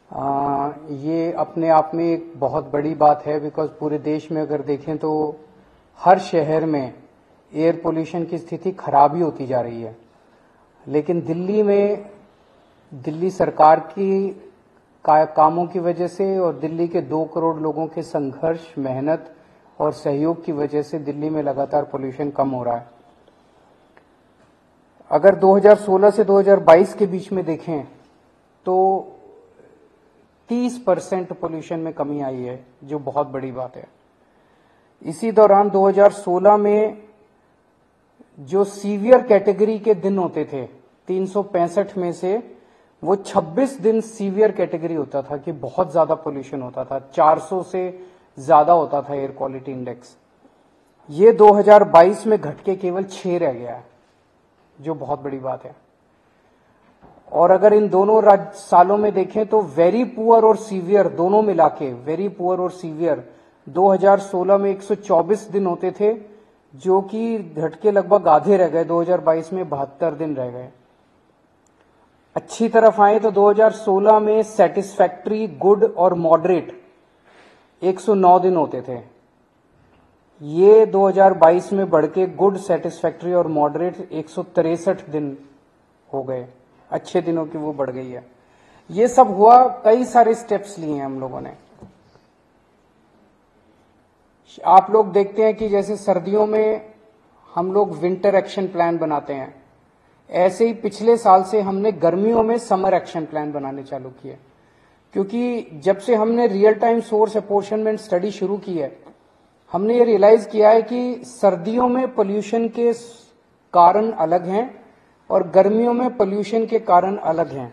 ये अपने आप में एक बहुत बड़ी बात है, बिकॉज पूरे देश में अगर देखें तो हर शहर में एयर पोल्यूशन की स्थिति खराब ही होती जा रही है। लेकिन दिल्ली में दिल्ली सरकार की कामों की वजह से और दिल्ली के 2 करोड़ लोगों के संघर्ष, मेहनत और सहयोग की वजह से दिल्ली में लगातार पोल्यूशन कम हो रहा है। अगर 2016 से 2022 के बीच में देखें तो 30% पोल्यूशन में कमी आई है, जो बहुत बड़ी बात है। इसी दौरान 2016 में जो सीवियर कैटेगरी के दिन होते थे 365 में से वो 26 दिन सीवियर कैटेगरी होता था कि बहुत ज्यादा पोल्यूशन होता था, 400 से ज्यादा होता था एयर क्वालिटी इंडेक्स। ये 2022 में घट के केवल 6 रह गया है, जो बहुत बड़ी बात है। और अगर इन दोनों सालों में देखें तो वेरी पुअर और सीवियर दोनों मिला के, वेरी पुअर और सीवियर 2016 में 124 दिन होते थे, जो कि घट के लगभग आधे रह गए, 2022 में 72 दिन रह गए। अच्छी तरफ आए तो 2016 में सेटिस्फैक्ट्री, गुड और मॉडरेट 109 दिन होते थे। ये 2022 में बढ़ के गुड, सेटिस्फैक्ट्री और मॉडरेट 163 दिन हो गए। अच्छे दिनों की वो बढ़ गई है। ये सब हुआ, कई सारे स्टेप्स लिए हैं हम लोगों ने। आप लोग देखते हैं कि जैसे सर्दियों में हम लोग विंटर एक्शन प्लान बनाते हैं, ऐसे ही पिछले साल से हमने गर्मियों में समर एक्शन प्लान बनाने चालू किए। क्योंकि जब से हमने real time source apportionment study शुरू की है, हमने ये रियलाइज किया है कि सर्दियों में पोल्यूशन के कारण अलग हैं और गर्मियों में पोल्यूशन के कारण अलग हैं।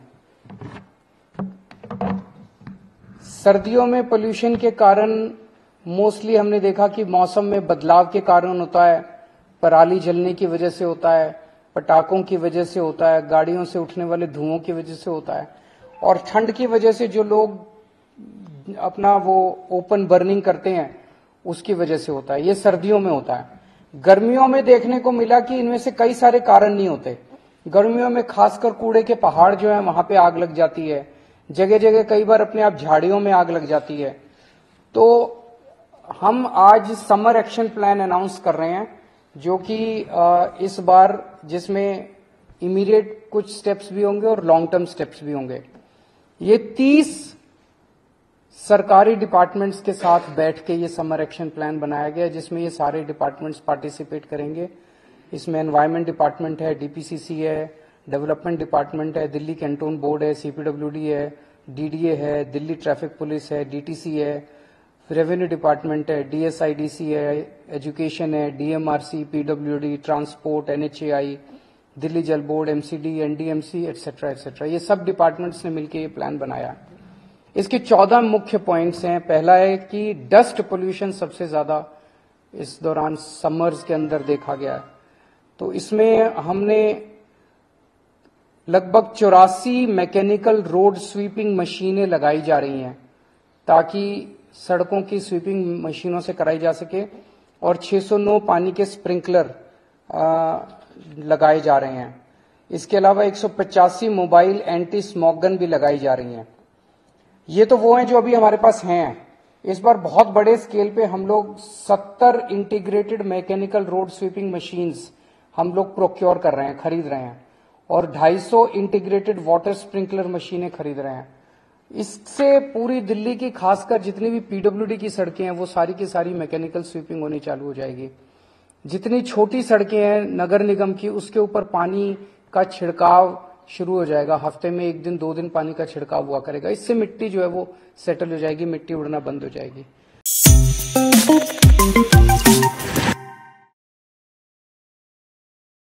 सर्दियों में पोल्यूशन के कारण मोस्टली हमने देखा कि मौसम में बदलाव के कारण होता है, पराली जलने की वजह से होता है, पटाखों की वजह से होता है, गाड़ियों से उठने वाले धुओं की वजह से होता है, और ठंड की वजह से जो लोग अपना वो ओपन बर्निंग करते हैं उसकी वजह से होता है। ये सर्दियों में होता है। गर्मियों में देखने को मिला कि इनमें से कई सारे कारण नहीं होते। गर्मियों में खासकर कूड़े के पहाड़ जो है वहां पे आग लग जाती है, जगह जगह कई बार अपने आप झाड़ियों में आग लग जाती है। तो हम आज समर एक्शन प्लान अनाउंस कर रहे हैं, जो कि इस बार जिसमें इमीडिएट कुछ स्टेप्स भी होंगे और लॉन्ग टर्म स्टेप्स भी होंगे। ये 30 सरकारी डिपार्टमेंट्स के साथ बैठ के ये समर एक्शन प्लान बनाया गया, जिसमें ये सारे डिपार्टमेंट्स पार्टिसिपेट करेंगे। इसमें एनवायरमेंट डिपार्टमेंट है, डीपीसीसी है, डेवलपमेंट डिपार्टमेंट है, दिल्ली कैंटोन बोर्ड है, सीपीडब्ल्यूडी है, डीडीए है, दिल्ली ट्रैफिक पुलिस है, डीटीसी है, रेवेन्यू डिपार्टमेंट है, डीएसआईडीसी है, एजुकेशन है, DMRC, PWD, transport, NHAI, Delhi Jal board, MCD, NDMC, etcetera etcetera. ये सब डिपार्टमेंट्स ने मिलकर ये प्लान बनाया। इसके 14 मुख्य पॉइंट्स हैं। पहला है कि डस्ट पोल्यूशन सबसे ज्यादा इस दौरान समर्स के अंदर देखा गया है। तो इसमें हमने लगभग 84 मैकेनिकल रोड स्वीपिंग मशीनें लगाई जा रही हैं, ताकि सड़कों की स्वीपिंग मशीनों से कराई जा सके, और 609 पानी के स्प्रिंकलर लगाए जा रहे हैं। इसके अलावा 185 मोबाइल एंटी स्मोक गन भी लगाई जा रही हैं। ये तो वो हैं जो अभी हमारे पास हैं। इस बार बहुत बड़े स्केल पे हम लोग 70 integrated mechanical road sweeping machines हम लोग प्रोक्योर कर रहे हैं, खरीद रहे हैं, और 250 इंटीग्रेटेड वाटर स्प्रिंकलर मशीनें खरीद रहे हैं। इससे पूरी दिल्ली की खासकर जितनी भी पीडब्ल्यूडी की सड़कें हैं वो सारी की सारी मैकेनिकल स्वीपिंग होनी चालू हो जाएगी। जितनी छोटी सड़कें हैं नगर निगम की, उसके ऊपर पानी का छिड़काव शुरू हो जाएगा। हफ्ते में 1 दिन 2 दिन पानी का छिड़काव हुआ करेगा। इससे मिट्टी जो है वो सेटल हो जाएगी, मिट्टी उड़ना बंद हो जाएगी।